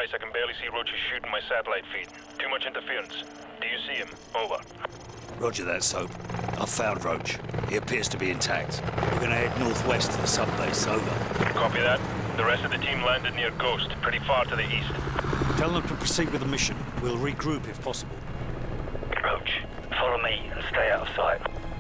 precise, I can barely see Roach's shooting my satellite feed. Too much interference. Do you see him? Over. Roger that, Soap. I've found Roach. He appears to be intact. We're gonna head northwest to the subbase. Over. Copy that. The rest of the team landed near Ghost, pretty far to the east. Tell them to proceed with the mission. We'll regroup if possible. Roach, follow me and stay out of sight.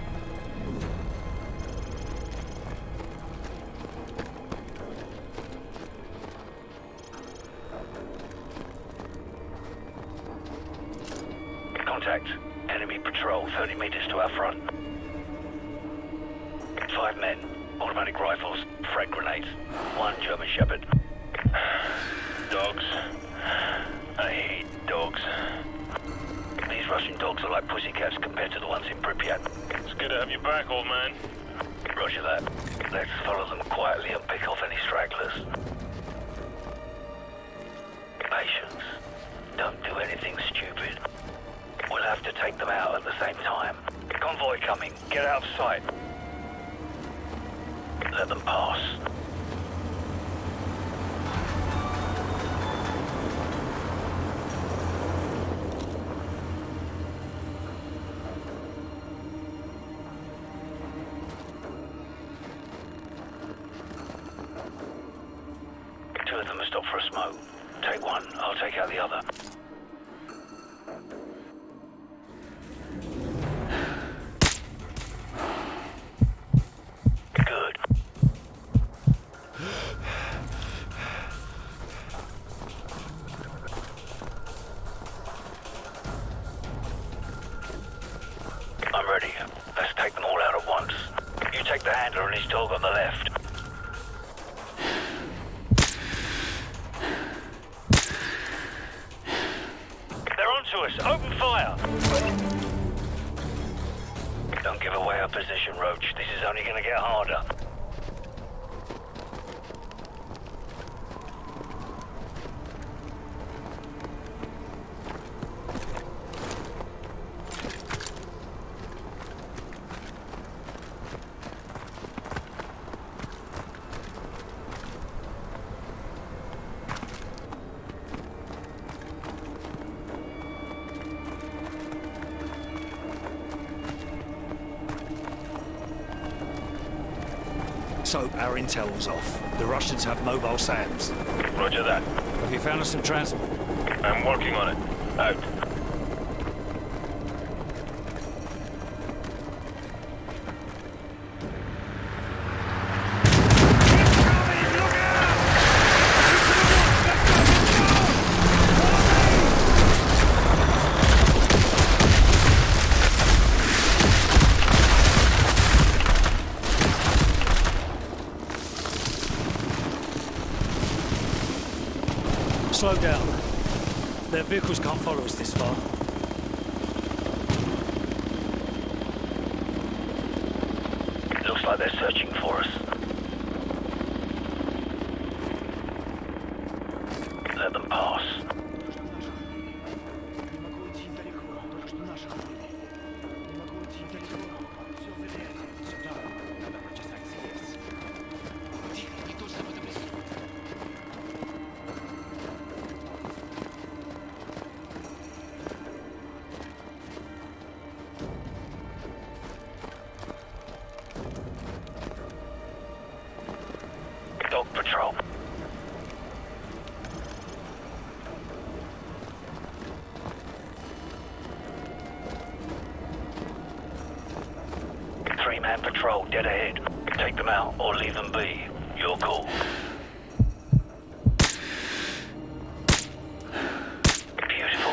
Contact. Enemy patrol 30 meters to our front. 5 men, automatic rifles, frag grenades, 1 German Shepherd. Dogs. I hate dogs. These Russian dogs are like pussycats compared to the ones in Pripyat. It's good to have you back, old man. Roger that. Let's follow them quietly and pick off any stragglers. Patience. Don't do anything stupid. We'll have to take them out at the same time. Convoy coming. Get out of sight. Let them pass. Two of them have stopped for a smoke. Take one, I'll take out the other. Good. I'm ready. Let's take them all out at once. You take the handler and his dog on the left. They're onto us. Open fire! Don't give away our position, Roach. This is only gonna get harder. Soap, our intel was off. The Russians have mobile SAMs. Roger that. Have you found us some transport? I'm working on it. Out. Slow down. Their vehicles can't follow us this far. Looks like they're searching for us. Let them pass. Dog patrol. Three-man patrol dead ahead. Take them out or leave them be. Your call. Beautiful.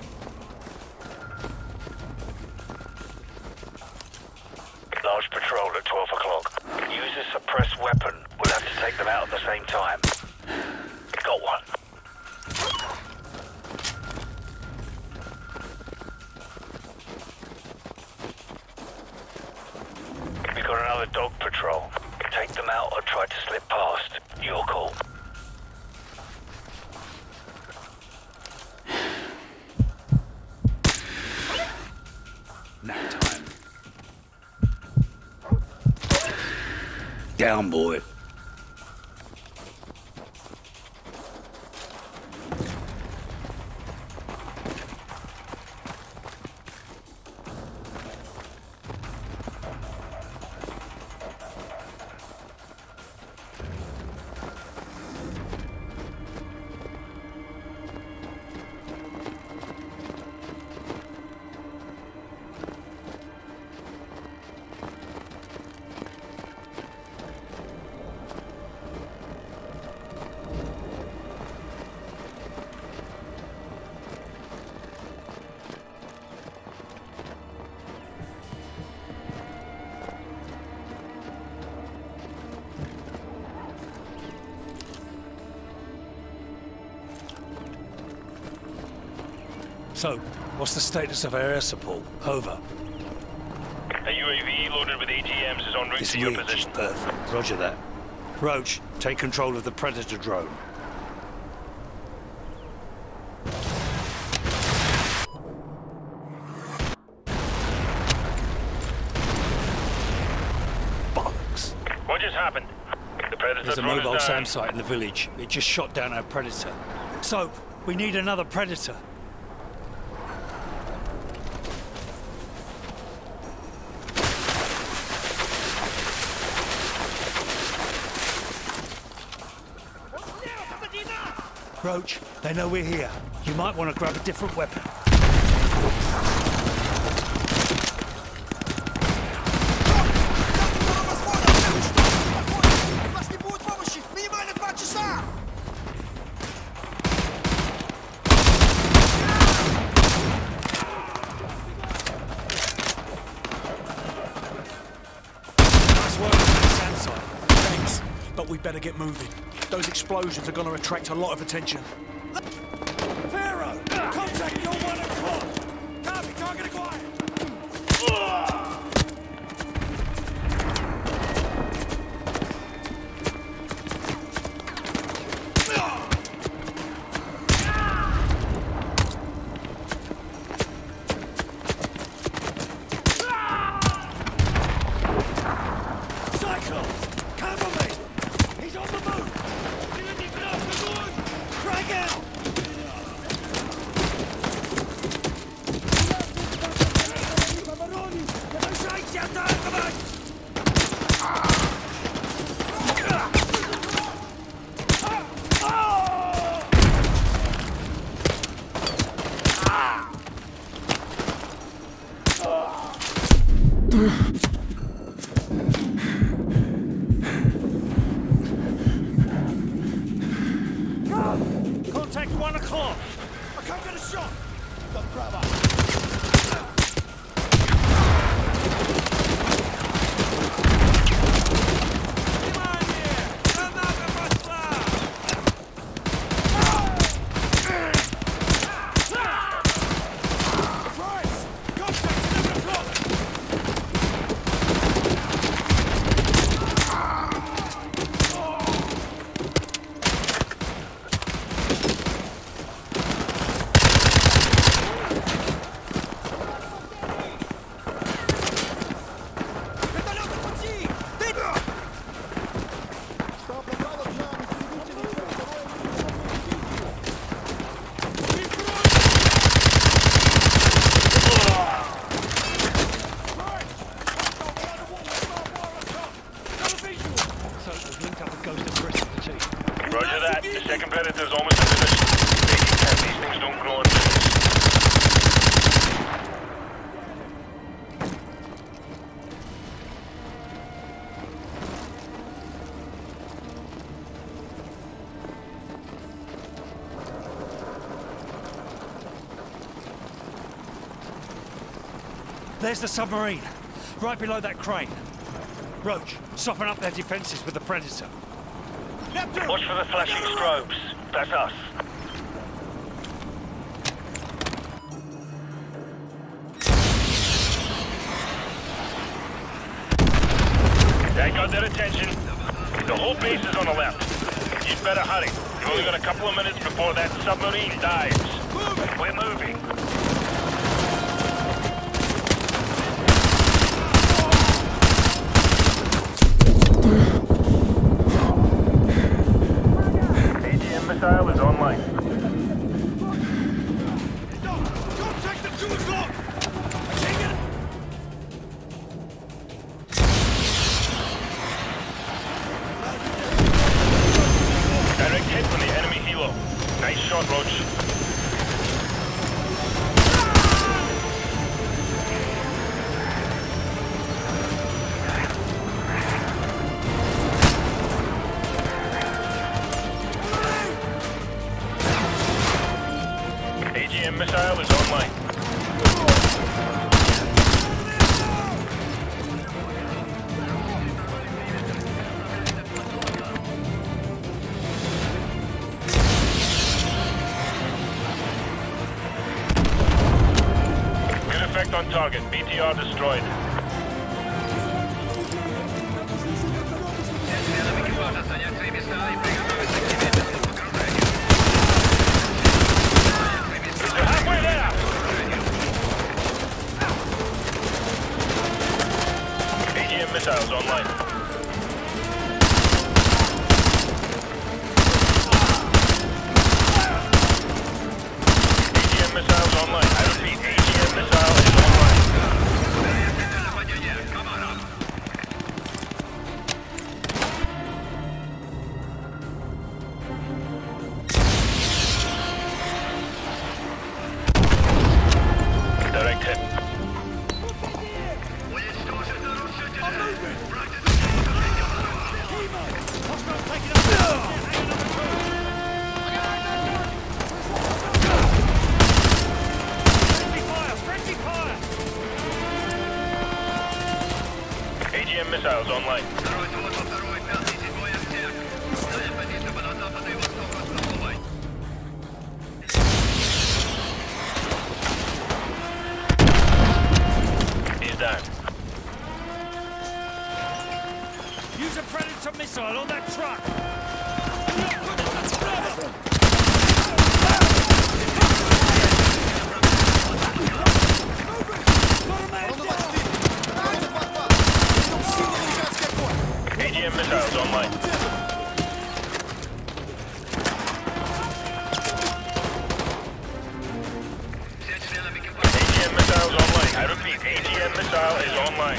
Large patrol down, boy. So, what's the status of our air support? Over. A UAV loaded with ATMs is en route to your position. Perfect. Roger that. Roach, take control of the Predator drone. Bollocks. What just happened? The Predator There's a drone mobile is down. SAM site in the village. It just shot down our Predator. Soap, we need another Predator. Roach, they know we're here. You might want to grab a different weapon. Nice work on the sand site. Thanks, but we better get moving. Those explosions are going to attract a lot of attention. Pharaoh! Contact your 1 o'clock! Copy, target acquired! Cyclops! Cover me! He's on the move! Drag out! Contact 1 o'clock! I can't get a shot! Don't grab up! Roger that. The second Predator's almost in position. Taking care, these things don't grow on trees. There's the submarine, right below that crane. Roach, soften up their defenses with the Predator. Watch for the flashing strobes. That's us. That got their attention. The whole base is on the left. You'd better hurry. You've only got a couple of minutes before that submarine dives. We're moving. Nice shot, Roach. AGM missile is online. On target. BTR destroyed. They're halfway there! AGM missiles online. AGM missiles online. I repeat, AGM missile is online. Direct hit. AGM missiles online. He's down. Use a Predator missile on that truck! AGM missiles online. AGM missiles online. I repeat, AGM missile is online.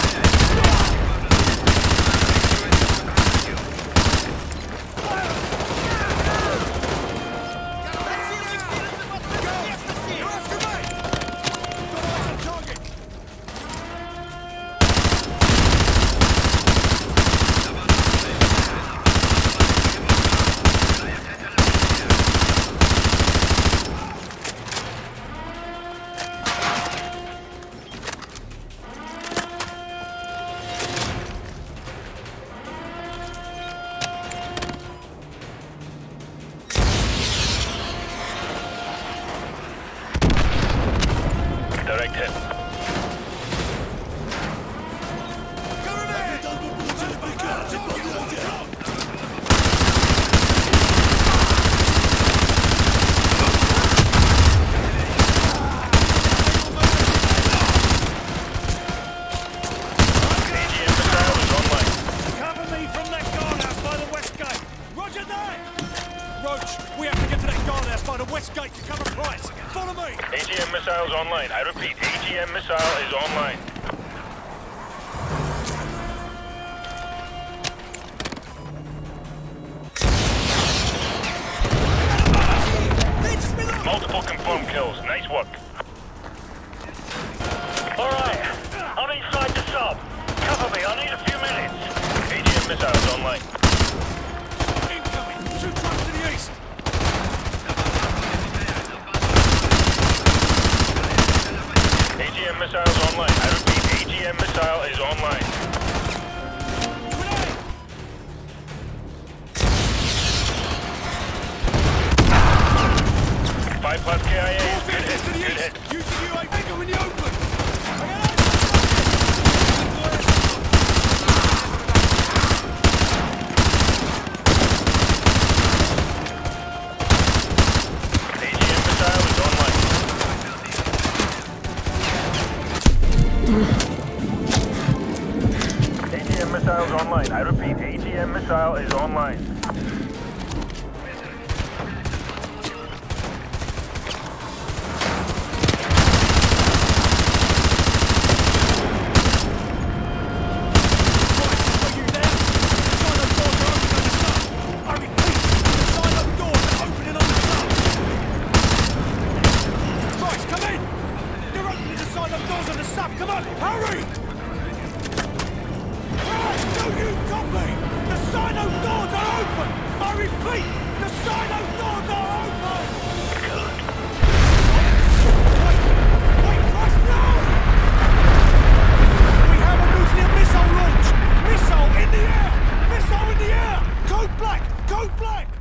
Direct hit. AGM missiles online. I repeat, AGM missile is online. Multiple confirmed kills. Nice work. Alright, I'm inside the sub. Cover me, I need a few minutes. AGM missiles online. Incoming! 2 trucks to the east! AGM missiles online. I repeat, AGM missile is online. 5+ KIA. Good hit. Good hit. Use the UAV, go in the open! AGM missile is online. AGM missile is online. I repeat, AGM missile is online. repeat, the silo doors are open! Good. Wait, Christ, no! We have a nuclear missile launch! Missile in the air! Missile in the air! Code black! Code black!